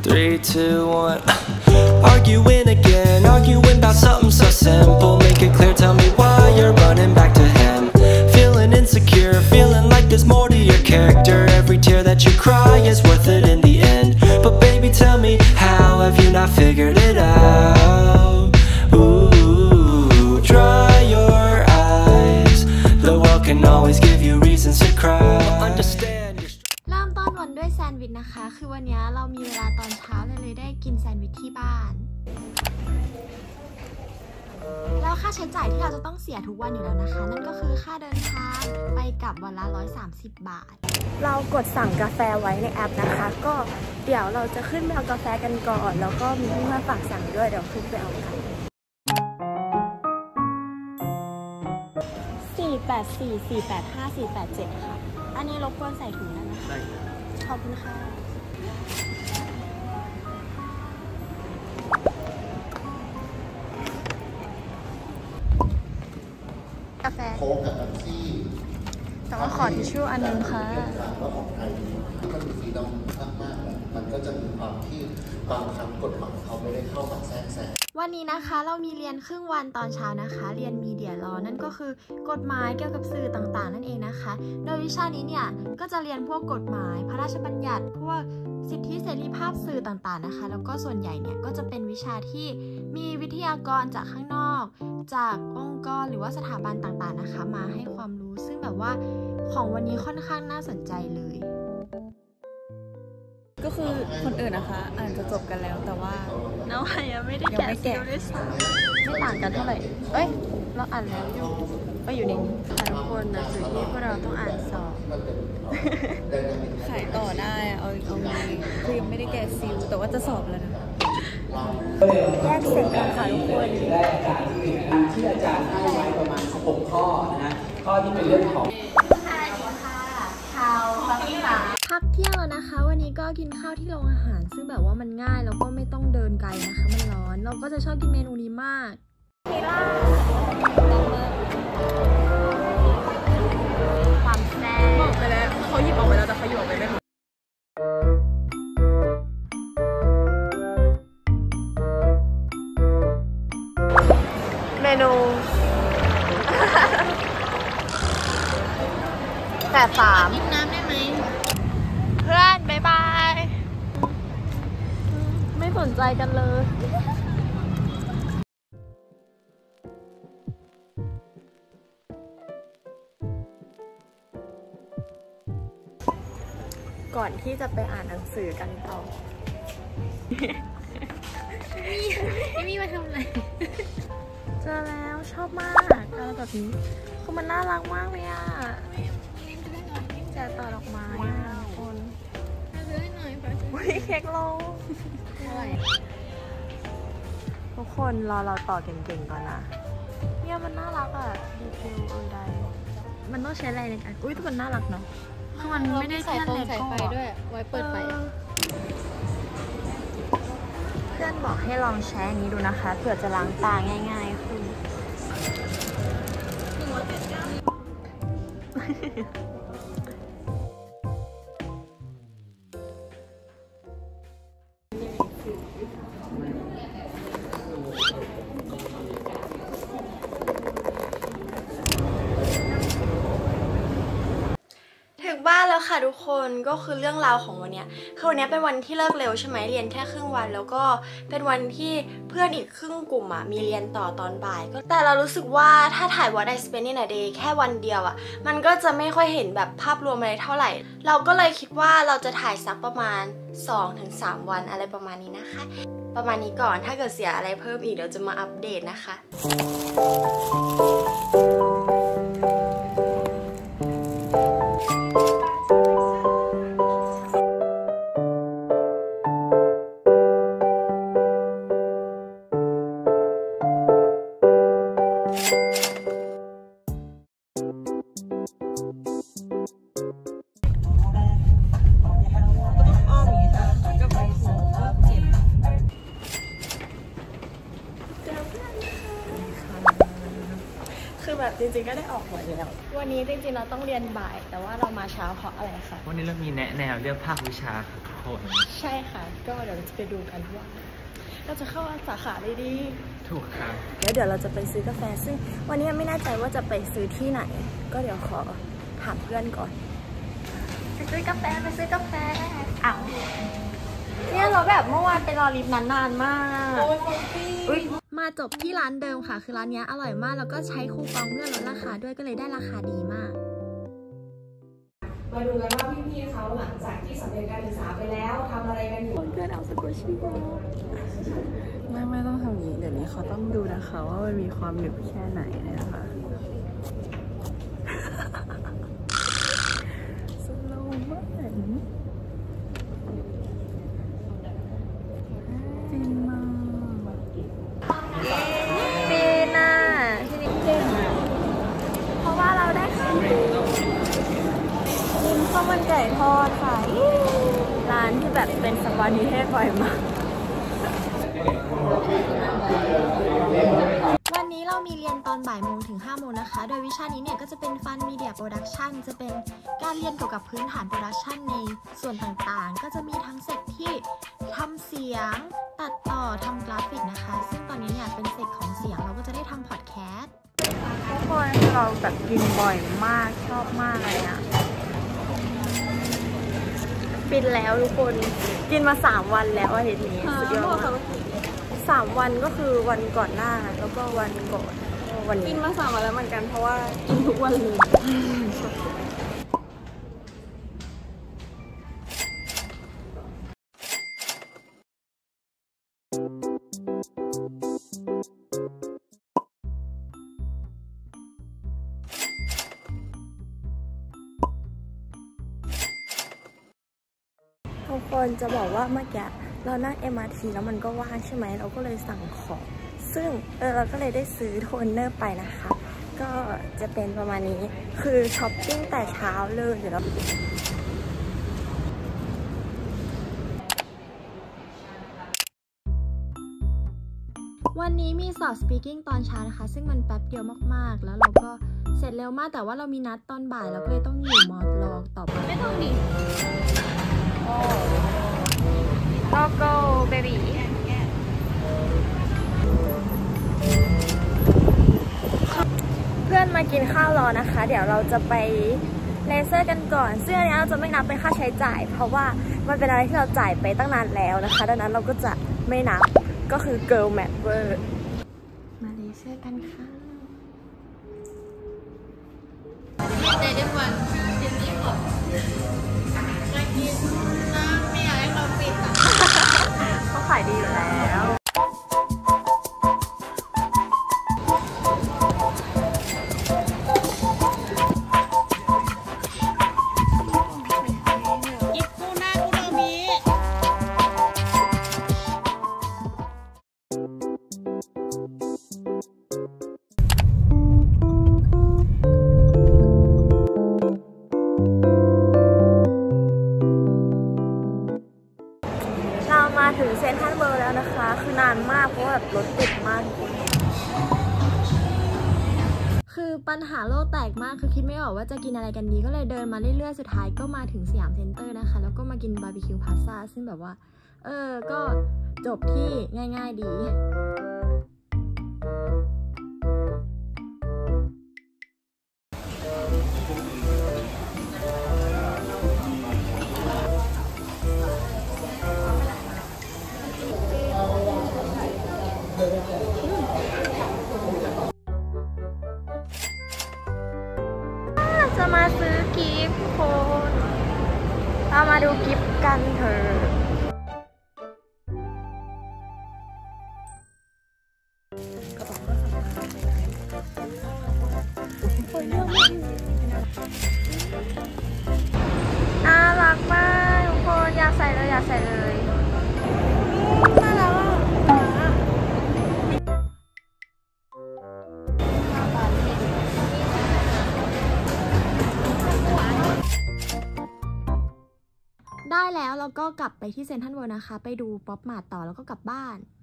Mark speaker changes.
Speaker 1: 3, 2, 1 Arguing again, arguing about something so simple. Make it clear, tell me why you're running back to him. Feeling insecure, feeling like there's more to your character. Every tear that you cry is worth it in the end. But baby, tell me, how have you not figured it out? Ooh, dry your eyes. The world can always give you reasons to cry. Understand your
Speaker 2: เริ่มต้นวันด้วยแซนด์วิชนะคะคือวันนี้เรามีเวลาตอนเช้าเลยได้กินแซนด์วิชที่บ้านแล้วค่าใช้จ่ายที่เราจะต้องเสียทุกวันอยู่แล้วนะคะนั่นก็คือค่าเดินทางไปกลับวันละ130 บาทเรากดสั่งกาแฟไว้ในแอปนะคะก็เดี๋ยวเราจะขึ้นไปเอากาแฟกันก่อนแล้วก็มีที่มาฝากสั่งด้วยเดี๋ยวขึ้นไปเอากัน484 485 487ค่ะอันนี้รบกวนใส่ถุงได้ไหมได้ขอบคุณค่ะกาแฟโค้กกับแท็กซี่แต่ว่าขอทิชชู่อันนึงค่ะแล้วของไทยที่มันมีฟรีดอมมากๆมันก็จะมีความที่บางครั้งกฎหมายเขาไม่ได้เข้ามาแทรกแซงวันนี้นะคะเรามีเรียนครึ่งวันตอนเช้านะคะเรียนมีเดียลอนั่นก็คือกฎหมายเกี่ยวกับสื่อต่างๆนั่นเองนะคะโดยวิชานี้เนี่ยก็จะเรียนพวกกฎหมายพระราชบัญญัติพวกสิทธิเสรีภาพสื่อต่างๆนะคะแล้วก็ส่วนใหญ่เนี่ยก็จะเป็นวิชาที่มีวิทยากรจากข้างนอกจากองค์กรหรือว่าสถาบันต่างๆนะคะมาให้ความรู้ซึ่งแบบว่าของวันนี้ค่อนข้างน่าสนใจเลย
Speaker 3: ก็คือคนอื่นนะคะอ่านจะจบกันแล้วแต่ว่า
Speaker 2: น้องยังไม่ได้แกะซิลด้วยซ้ำไม่ต่างกันเท่าไหร่เอ้ยเราอ่านแล้วอยู่ในนี้ทุกคนนะคือที่พวกเราต้องอ่านสอบ
Speaker 3: ขายต่อได้เอาคือยังไม่ได้แกะซิลแต่ว่าจะสอบแล้วนะ
Speaker 2: แยกเสร็จกันค่ะทุกคน
Speaker 4: ที่อาจารย์ให้ไว้ประมาณ6ข้อนะข้อที่เป็นเรื่องของ
Speaker 2: พักเที่ยงแล้วนะคะวันนี้ก็กินข้าวที่โรงอาหารซึ่งแบบว่ามันง่ายแล้วก็ไม่ต้องเดินไกลนะคะมันร้อนเราก็จะชอบกินเมนูนี้มากความแซ่บ
Speaker 3: บอกไปแล้วเขาหยิบออกไปแล้วแต่เขาหยิบออกไปไม่หมด
Speaker 2: เมนู83ยิ้มน้ำได้ไหมเพื่อนบ๊ายบายไม่สนใจกันเลยก่อนที่จะไปอ่านหนังสือกันต่อมี่มาทำอะไรเจอแล้วชอบมากอะไรแบบนี้คือมันน่ารักมากเลยอ่ะแจกต่อดอกไม้คนซื้อให้หน่อยเค้กโลทุกคนรอเราต่อเก่งๆก่อนนะเนี่ยมันน่ารักอ่ะดีเทลได้มันต้องใช้อะไรในการอุ้ยแต่มันน่ารักเนาะคือมันไม่ได้แค่เลโก้ด้วยไว้เปิดไฟเพื่อนบอกให้ลองใช้อันนี้ดูนะคะเผื่อจะล้างตาง่ายๆขึ้นบ้านแล้วค่ะทุกคนก็คือเรื่องราวของวันนี้คือวันนี้เป็นวันที่เลิกเร็วใช่ไหมเรียนแค่ครึ่งวันแล้วก็เป็นวันที่เพื่อนอีกครึ่งกลุ่มมีเรียนต่อตอนบ่ายแต่เรารู้สึกว่าถ้าถ่าย What I Spent in a Day แค่วันเดียวมันก็จะไม่ค่อยเห็นแบบภาพรวมอะไรเท่าไหร่เราก็เลยคิดว่าเราจะถ่ายสักประมาณ 2-3 วันอะไรประมาณนี้นะคะประมาณนี้ก่อนถ้าเกิดเสียอะไรเพิ่มอีกเดี๋ยวจะมาอัปเดตนะคะคือแบบจริงๆก็ได้ออกหมดแล้ววันนี้จริงๆเราต้องเรียนบ่าย
Speaker 3: แต่ว่าเรามาเช้าเพราะอะไรคะ
Speaker 5: วันนี้เรามีแนะแนวเลือกภาควิชาค่ะทุกคน
Speaker 3: ใช่ค่ะก็เดี๋ยวเราจะไปดูกันว่าเราจะเข้าสาขาได้ดี
Speaker 5: ถูกค่ะ
Speaker 3: แล้วเดี๋ยวเราจะไปซื้อกาแฟซึ่งวันนี้ไม่แน่ใจว่าจะไปซื้อที่ไหนก็เดี๋ยวขอถามเพื่อนก่อนไปซื้อกาแฟอ้าวเนี่ยเราแบบเมื่อวานไปรอลิฟต์นานมากมาจบที่ร้านเดิมค่ะคือร้านนี้อร่อยมากแล้วก็ใช้คูปองเพื่อลดราคาด้วยก็เลยได้ราคาดีมาก
Speaker 4: มาดูกันว่าพี่ๆเขาหลังจากที่สำเร็จการศึกษาไปแล้วทำอะไรกันอยู่
Speaker 3: เพื่อนเอาสกุลชีวไม่ต้องทำอย่างนี้เดี๋ยวนี้เขาต้องดูนะคะว่ามันมีความหนึบแค่ไหนนะคะสโลว์มากฟินมากฟินอ่ะที่นี่เก่งเพราะว่าเราได้ข้าวข้าวมันไก่ทอดค่ะร้านที่แบบเป็นสปานิเทศบ่อยมากวันนี้เรามีเรียนตอนบ่ายโมงถึง5 โมงนะคะโดยวิชานี้เนี่ยก็จะเป็นฟันมีเดียโปรดักชันจะเป็นการเรียนเกี่ยวกับพื้นฐานโปรดักชันในส่วนต่างๆก็จะมีทั้งเซกที่ทำเสียงตัดต่อทำกราฟิกนะคะซึ่งตอนนี้เนี่ยเป็นเซกของเสียงเราก็จะได้ทำพอดแคสต์ทุกคนเราแบบกินบ่อยมากชอบมากเลยอ่ะปิดแล้วทุกคนกินมา3 วันแล้วอาทิตย์นี้สุดยอดมาก3 วันก็คือวันก่อนหน้าแล้วก็วันก่อนวันกินมา3 วันแล้วเหมือนกันเพราะว่ากินทุกวันเลยทุกคนจะบอกว่าเมื่อกี้เรานั่ง MRT แล้วมันก็ว่างใช่ไหมเราก็เลยสั่งของซึ่งเราก็เลยได้ซื้อโทนเนอร์ไปนะคะก็จะเป็นประมาณนี้คือช้อปปิ้งแต่เช้าเลยเดี๋ยวเราวันนี้มีสอบ speaking ตอนเช้านะคะซึ่งมันแป๊บเดียวมากๆแล้วเราก็เสร็จเร็วมากแต่ว่าเรามีนัดตอนบ่ายเราก็เลยต้องอยู่มอรอต่อไปไม่ต้องดิgo baby เพื่อนมากินข้าวรอนะคะเดี๋ยวเราจะไปเลเซอร์กันก่อนซึ่งอันนี้เราจะไม่นับเป็นค่าใช้จ่ายเพราะว่ามันเป็นอะไรที่เราจ่ายไปตั้งนานแล้วนะคะดังนั้นเราก็จะไม่นับก็คือ girl matter มาเลเซอร์กันค่ะใจเด็กวันเดี๋ยวนี้หมดจะกินนะไม่อยากให้เขาปิดอ่ะเขาขายดีอยู่แล้วถึงเซ็นทรัลเวิลด์แล้วนะคะคือนานมากเพราะว่าแบบรถติดมากคือปัญหาโลกแตกมากคือคิดไม่ออกว่าจะกินอะไรกันดีก็เลยเดินมาเรื่อยๆสุดท้ายก็มาถึงสยามเซ็นเตอร์นะคะแล้วก็มากินบาร์บีคิวพาสต้าซึ่งแบบว่าก็จบที่ง่ายๆดีจะมาซื้อกิฟต์คนเรามาดูกิฟต์กันเถอะกระเป๋าก็สำคัญน่ารักมากทุกคนอยากใส่เลยน่ารักได้แล้วเราก็กลับไปที่เซ็นทรัลเวิลด์นะคะไปดูป๊อปมาร์ทต่อแล้วก็กลับบ้าน